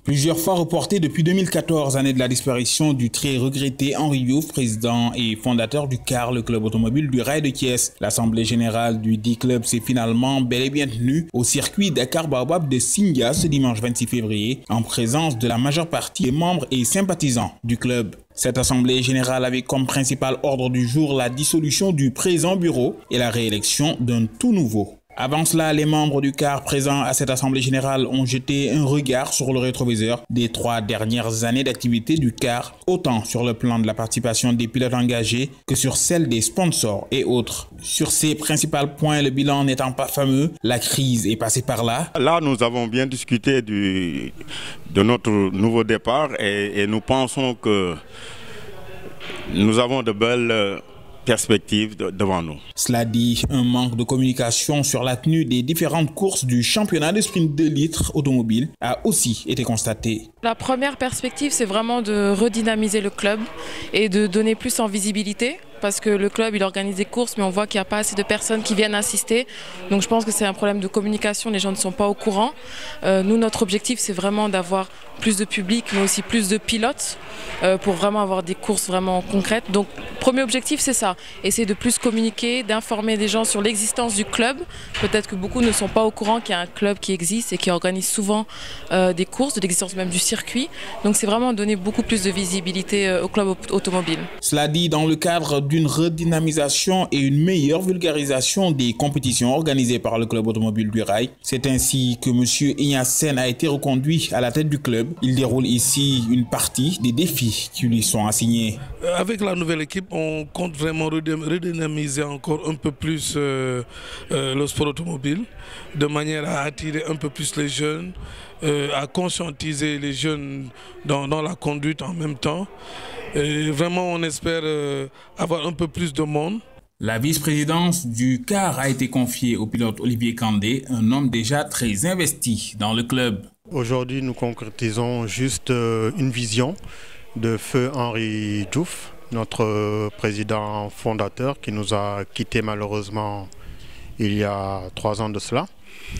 Plusieurs fois reporté depuis 2014, année de la disparition du très regretté Henri Diouf, président et fondateur du CAR, le club automobile du Rail de Thiès. L'assemblée générale du dit club s'est finalement bel et bien tenue au circuit Dakar Baobab de Sindia ce dimanche 26 février, en présence de la majeure partie des membres et sympathisants du club. Cette assemblée générale avait comme principal ordre du jour la dissolution du présent bureau et la réélection d'un tout nouveau. Avant cela, les membres du CAR présents à cette assemblée générale ont jeté un regard sur le rétroviseur des 3 dernières années d'activité du CAR, autant sur le plan de la participation des pilotes engagés que sur celle des sponsors et autres. Sur ces principaux points, le bilan n'étant pas fameux, la crise est passée par là. Là, nous avons bien discuté de notre nouveau départ et nous pensons que nous avons de belles perspectives devant nous. Cela dit, un manque de communication sur la tenue des différentes courses du championnat de sprint 2 litres automobile a aussi été constaté. La première perspective, c'est vraiment de redynamiser le club et de donner plus en visibilité. Parce que le club, il organise des courses, mais on voit qu'il n'y a pas assez de personnes qui viennent assister. Donc je pense que c'est un problème de communication, les gens ne sont pas au courant. Nous, notre objectif, c'est vraiment d'avoir plus de public, mais aussi plus de pilotes pour vraiment avoir des courses vraiment concrètes. Donc premier objectif, c'est ça, essayer de plus communiquer, d'informer les gens sur l'existence du club. Peut-être que beaucoup ne sont pas au courant qu'il y a un club qui existe et qui organise souvent des courses, de l'existence même du circuit. Donc c'est vraiment donner beaucoup plus de visibilité au club automobile. Cela dit, dans le cadre d'une redynamisation et une meilleure vulgarisation des compétitions organisées par le club automobile du Rail. C'est ainsi que M. Ignace Sen a été reconduit à la tête du club. Il déroule ici une partie des défis qui lui sont assignés. Avec la nouvelle équipe, on compte vraiment redynamiser encore un peu plus le sport automobile, de manière à attirer un peu plus les jeunes, à conscientiser les jeunes dans la conduite en même temps. Et vraiment, on espère avoir un peu plus de monde. La vice-présidence du CAR a été confiée au pilote Olivier Candé, un homme déjà très investi dans le club. Aujourd'hui, nous concrétisons juste une vision de feu Henri Diouf, notre président fondateur qui nous a quittés malheureusement il y a 3 ans de cela.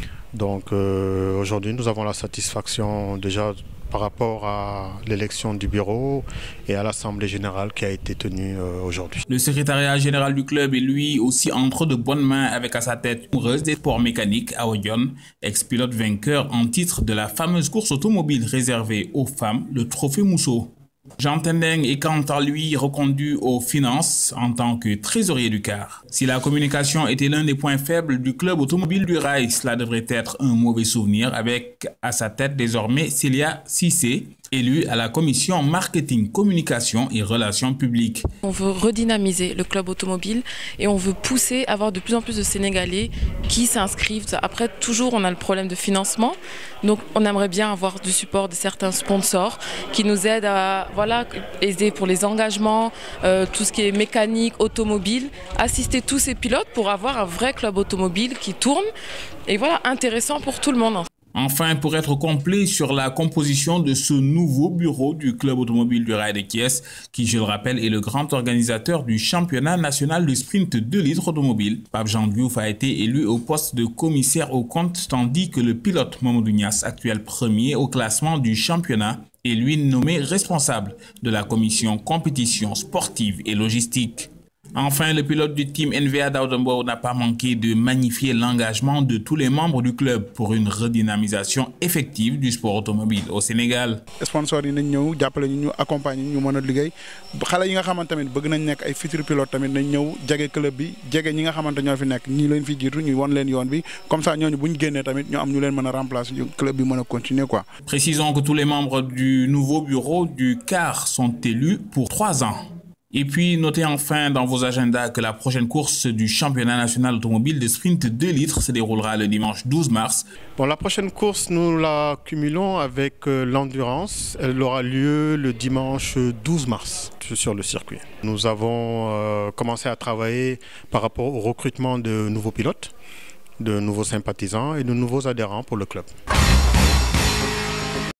Donc aujourd'hui, nous avons la satisfaction déjà par rapport à l'élection du bureau et à l'assemblée générale qui a été tenue aujourd'hui. Le secrétariat général du club est lui aussi entre de bonnes mains avec à sa tête amoureuse des sports mécaniques, Aodion, ex-pilote vainqueur en titre de la fameuse course automobile réservée aux femmes, le Trophée Mousseau. Jean Tendeng est quant à lui reconduit aux finances en tant que trésorier du CAR. Si la communication était l'un des points faibles du club automobile du Rail, cela devrait être un mauvais souvenir avec à sa tête désormais Célia Cissé, élue à la commission marketing, communication et relations publiques. On veut redynamiser le club automobile et on veut pousser à avoir de plus en plus de Sénégalais qui s'inscrivent. Après, toujours on a le problème de financement, donc on aimerait bien avoir du support de certains sponsors qui nous aident à aider pour les engagements, tout ce qui est mécanique, automobile, assister tous ces pilotes pour avoir un vrai club automobile qui tourne et intéressant pour tout le monde. Enfin, pour être complet sur la composition de ce nouveau bureau du club automobile du Rail de Thiès, qui, je le rappelle, est le grand organisateur du championnat national de sprint 2 litres automobile, Pape Jean Diouf a été élu au poste de commissaire aux comptes, tandis que le pilote Mamadou Niasse, actuel premier au classement du championnat, est lui nommé responsable de la commission compétition sportive et logistique. Enfin, le pilote du team NVA d'Audembourg n'a pas manqué de magnifier l'engagement de tous les membres du club pour une redynamisation effective du sport automobile au Sénégal. Sponsors yi nañ ñëw jàppale ñu accompagner ñu mën a liggéey xale yi nga xamante tamit bëgg nañ nekk ay futur pilote tamit nañ ñëw jege club bi jege ñi nga xamante ñoo fi nekk ñi leen fi jiitu ñu won leen yoon bi comme ça ñooñu bu ñu génnee tamit ñu am ñu leen mën a remplacer club bi mën a continuer quoi. Précisons que tous les membres du nouveau bureau du CAR sont élus pour 3 ans. Et puis, notez enfin dans vos agendas que la prochaine course du championnat national automobile de sprint 2 litres se déroulera le dimanche 12 mars. Bon, la prochaine course, nous la cumulons avec l'endurance. Elle aura lieu le dimanche 12 mars sur le circuit. Nous avons commencé à travailler par rapport au recrutement de nouveaux pilotes, de nouveaux sympathisants et de nouveaux adhérents pour le club.